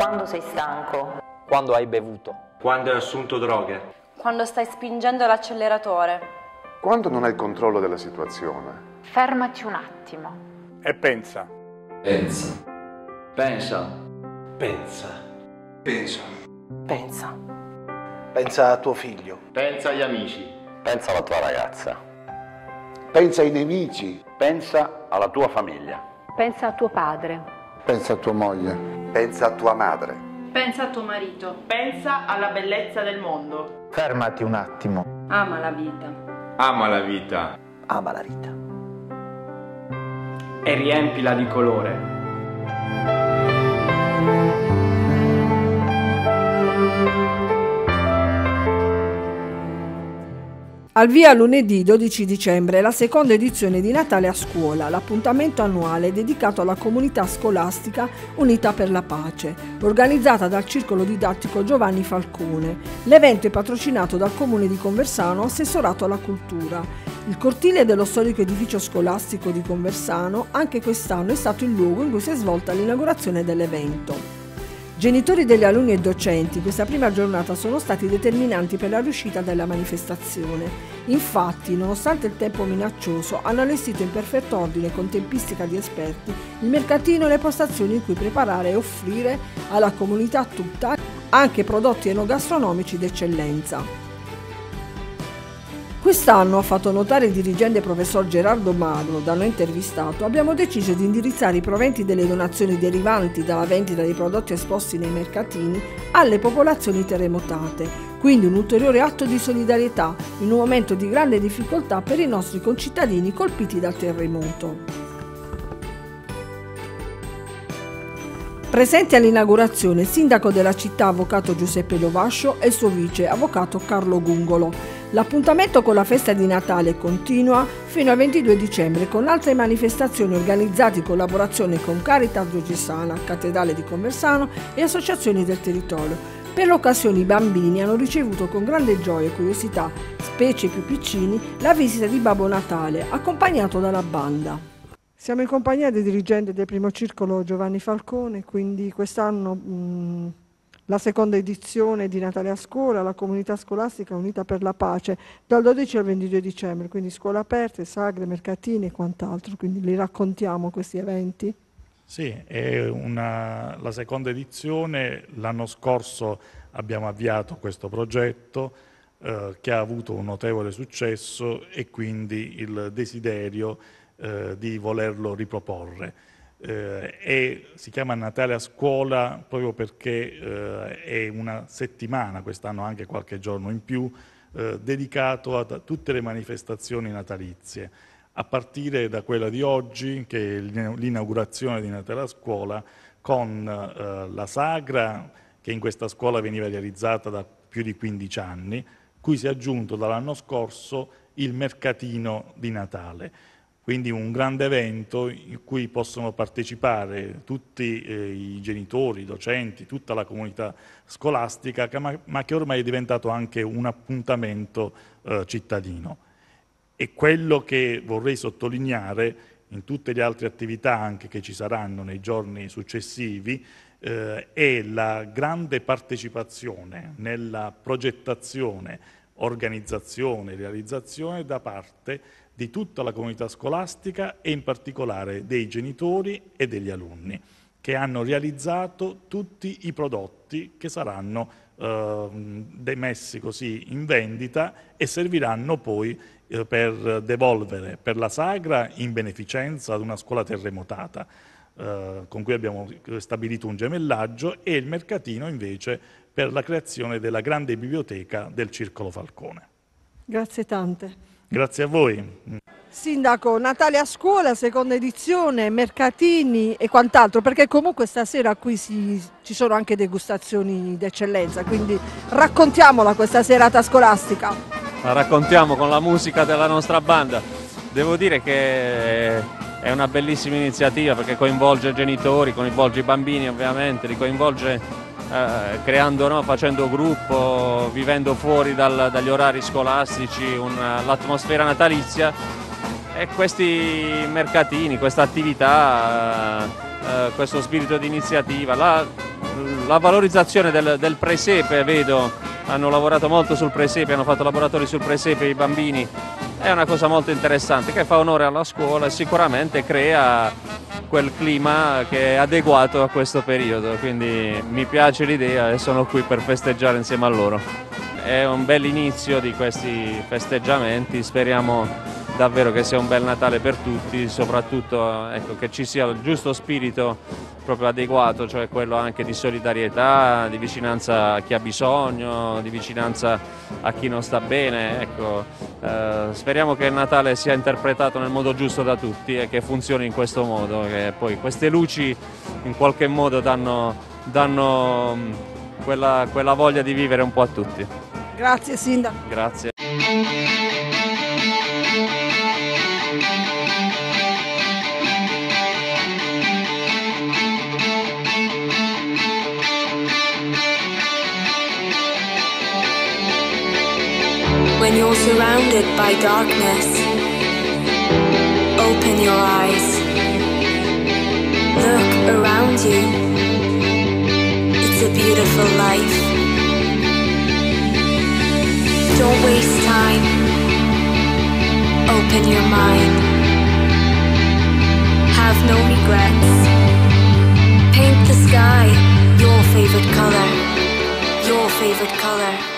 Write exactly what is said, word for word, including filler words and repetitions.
Quando sei stanco. Quando hai bevuto. Quando hai assunto droghe. Quando stai spingendo l'acceleratore. Quando non hai il controllo della situazione. Fermati un attimo. E pensa. Pensa. Pensa. Pensa. Pensa. Pensa. Pensa a tuo figlio. Pensa agli amici. Pensa alla tua ragazza. Pensa ai nemici. Pensa alla tua famiglia. Pensa a tuo padre. Pensa a tua moglie. Pensa a tua madre. Pensa a tuo marito. Pensa alla bellezza del mondo. Fermati un attimo. Ama la vita. Ama la vita. Ama la vita. E riempila di colore. Al via lunedì dodici dicembre la seconda edizione di Natale a scuola, l'appuntamento annuale dedicato alla comunità scolastica Unita per la Pace, organizzata dal Circolo Didattico Giovanni Falcone. L'evento è patrocinato dal Comune di Conversano, assessorato alla cultura. Il cortile dello storico edificio scolastico di Conversano anche quest'anno è stato il luogo in cui si è svolta l'inaugurazione dell'evento. Genitori degli alunni e docenti questa prima giornata sono stati determinanti per la riuscita della manifestazione. Infatti, nonostante il tempo minaccioso, hanno allestito in perfetto ordine con tempistica di esperti il mercatino e le postazioni in cui preparare e offrire alla comunità tutta anche prodotti enogastronomici d'eccellenza. Quest'anno, ha fatto notare il dirigente professor Gerardo Magno, da noi intervistato, abbiamo deciso di indirizzare i proventi delle donazioni derivanti dalla vendita dei prodotti esposti nei mercatini alle popolazioni terremotate, quindi un ulteriore atto di solidarietà in un momento di grande difficoltà per i nostri concittadini colpiti dal terremoto. Presente all'inaugurazione il sindaco della città, avvocato Giuseppe Lovascio, e il suo vice, avvocato Carlo Gungolo. L'appuntamento con la festa di Natale continua fino al ventidue dicembre con altre manifestazioni organizzate in collaborazione con Caritas Diocesana, Cattedrale di Conversano e associazioni del territorio. Per l'occasione i bambini hanno ricevuto con grande gioia e curiosità, specie i più piccini, la visita di Babbo Natale, accompagnato dalla banda. Siamo in compagnia del dirigente del primo circolo Giovanni Falcone, quindi quest'anno mh, la seconda edizione di Natale a scuola, la comunità scolastica Unita per la Pace, dal dodici al ventidue dicembre, quindi scuole aperte, sagre, mercatini e quant'altro, quindi li raccontiamo questi eventi? Sì, è una, la seconda edizione. L'anno scorso abbiamo avviato questo progetto eh, che ha avuto un notevole successo e quindi il desiderio eh, di volerlo riproporre. Eh, e si chiama Natale a scuola proprio perché eh, è una settimana, quest'anno anche qualche giorno in più, eh, dedicato a tutte le manifestazioni natalizie, a partire da quella di oggi, che è l'inaugurazione di Natale a scuola, con eh, la sagra che in questa scuola veniva realizzata da più di quindici anni, cui si è aggiunto dall'anno scorso il mercatino di Natale. Quindi un grande evento in cui possono partecipare tutti eh, i genitori, i docenti, tutta la comunità scolastica, che, ma, ma che ormai è diventato anche un appuntamento eh, cittadino. E quello che vorrei sottolineare in tutte le altre attività anche che ci saranno nei giorni successivi eh, è la grande partecipazione nella progettazione, organizzazione e realizzazione da parte di tutta la comunità scolastica e in particolare dei genitori e degli alunni, che hanno realizzato tutti i prodotti che saranno eh, messi così in vendita e serviranno poi eh, per devolvere per la sagra in beneficenza ad una scuola terremotata, eh, con cui abbiamo stabilito un gemellaggio, e il mercatino invece per la creazione della grande biblioteca del Circolo Falcone. Grazie tante. Grazie a voi. Sindaco, Natale a scuola, seconda edizione, mercatini e quant'altro, perché comunque stasera qui si, ci sono anche degustazioni d'eccellenza, quindi raccontiamola questa serata scolastica. La raccontiamo con la musica della nostra banda. Devo dire che è una bellissima iniziativa perché coinvolge i genitori, coinvolge i bambini ovviamente, li coinvolge Eh, creando, no, facendo gruppo, vivendo fuori dal, dagli orari scolastici l'atmosfera natalizia, e questi mercatini, questa attività, eh, questo spirito di iniziativa. La, la valorizzazione del, del presepe, vedo, hanno lavorato molto sul presepe, hanno fatto laboratori sul presepe i bambini, è una cosa molto interessante che fa onore alla scuola e sicuramente crea quel clima che è adeguato a questo periodo, quindi mi piace l'idea e sono qui per festeggiare insieme a loro. È un bel inizio di questi festeggiamenti, speriamo davvero che sia un bel Natale per tutti, soprattutto ecco, che ci sia il giusto spirito proprio adeguato, cioè quello anche di solidarietà, di vicinanza a chi ha bisogno, di vicinanza a chi non sta bene. Ecco, eh, speriamo che il Natale sia interpretato nel modo giusto da tutti e che funzioni in questo modo, che poi queste luci in qualche modo danno, danno quella, quella voglia di vivere un po' a tutti. Grazie Sindaco. Grazie. When you're surrounded by darkness, open your eyes. Look around you. It's a beautiful life. Don't waste time. Open your mind. Have no regrets. Paint the sky your favorite color. Your favorite color.